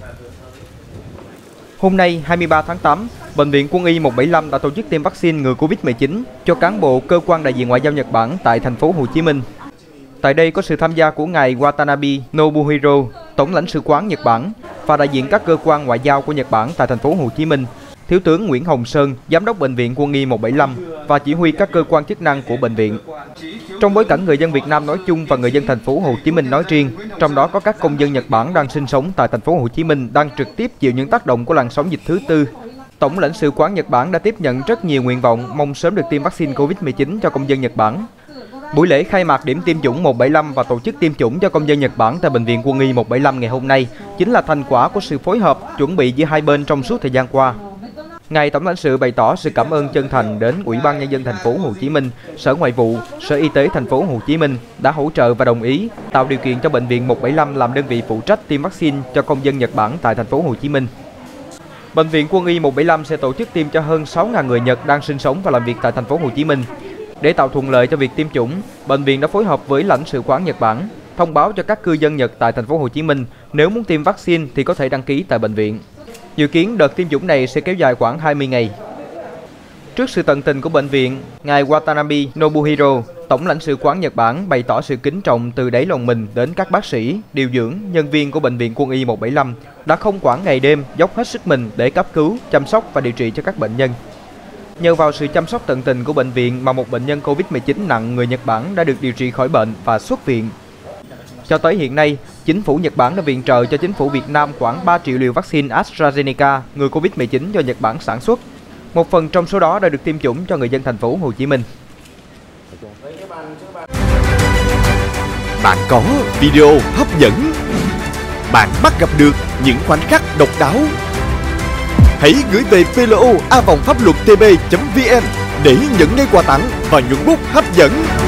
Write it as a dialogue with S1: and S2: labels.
S1: Hôm nay 23 tháng 8, Bệnh viện Quân y 175 đã tổ chức tiêm vaccine ngừa Covid-19 cho cán bộ cơ quan đại diện ngoại giao Nhật Bản tại thành phố Hồ Chí Minh. Tại đây có sự tham gia của ngài Watanabe Nobuhiro, Tổng lãnh sự quán Nhật Bản và đại diện các cơ quan ngoại giao của Nhật Bản tại thành phố Hồ Chí Minh, Thiếu tướng Nguyễn Hồng Sơn, Giám đốc Bệnh viện Quân y 175 và chỉ huy các cơ quan chức năng của bệnh viện. Trong bối cảnh người dân Việt Nam nói chung và người dân thành phố Hồ Chí Minh nói riêng, trong đó có các công dân Nhật Bản đang sinh sống tại thành phố Hồ Chí Minh đang trực tiếp chịu những tác động của làn sóng dịch thứ tư, Tổng lãnh sự quán Nhật Bản đã tiếp nhận rất nhiều nguyện vọng mong sớm được tiêm vaccine Covid-19 cho công dân Nhật Bản. Buổi lễ khai mạc điểm tiêm chủng 175 và tổ chức tiêm chủng cho công dân Nhật Bản tại Bệnh viện Quân y 175 ngày hôm nay chính là thành quả của sự phối hợp, chuẩn bị giữa hai bên trong suốt thời gian qua. Ngài Tổng lãnh sự bày tỏ sự cảm ơn chân thành đến Ủy ban Nhân dân thành phố Hồ Chí Minh, Sở Ngoại vụ, Sở Y tế thành phố Hồ Chí Minh đã hỗ trợ và đồng ý tạo điều kiện cho Bệnh viện 175 làm đơn vị phụ trách tiêm vaccine cho công dân Nhật Bản tại thành phố Hồ Chí Minh. Bệnh viện Quân y 175 sẽ tổ chức tiêm cho hơn 6.000 người Nhật đang sinh sống và làm việc tại thành phố Hồ Chí Minh. Để tạo thuận lợi cho việc tiêm chủng, bệnh viện đã phối hợp với lãnh sự quán Nhật Bản thông báo cho các cư dân Nhật tại thành phố Hồ Chí Minh nếu muốn tiêm vaccine thì có thể đăng ký tại bệnh viện. Dự kiến đợt tiêm chủng này sẽ kéo dài khoảng 20 ngày. Trước sự tận tình của bệnh viện, ngài Watanabe Nobuhiro, Tổng lãnh sự quán Nhật Bản bày tỏ sự kính trọng từ đáy lòng mình đến các bác sĩ, điều dưỡng, nhân viên của Bệnh viện Quân y 175 đã không quản ngày đêm dốc hết sức mình để cấp cứu, chăm sóc và điều trị cho các bệnh nhân. Nhờ vào sự chăm sóc tận tình của bệnh viện mà một bệnh nhân Covid-19 nặng người Nhật Bản đã được điều trị khỏi bệnh và xuất viện. Cho tới hiện nay, chính phủ Nhật Bản đã viện trợ cho chính phủ Việt Nam khoảng 3 triệu liều vaccine AstraZeneca ngừa Covid-19 do Nhật Bản sản xuất. Một phần trong số đó đã được tiêm chủng cho người dân thành phố Hồ Chí Minh.
S2: Bạn có video hấp dẫn, bạn bắt gặp được những khoảnh khắc độc đáo. Hãy gửi về plo@phapluottv.vn để nhận ngay quà tặng và nhuận bút hấp dẫn.